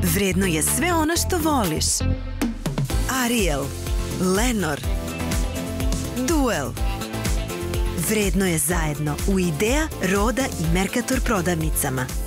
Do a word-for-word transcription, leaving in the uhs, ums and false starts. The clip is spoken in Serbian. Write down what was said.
Vredno je sve ono što voliš. Ariel, Lenor, Duel. Vredno je zajedno u Idea, Roda i Mercator prodavnicama.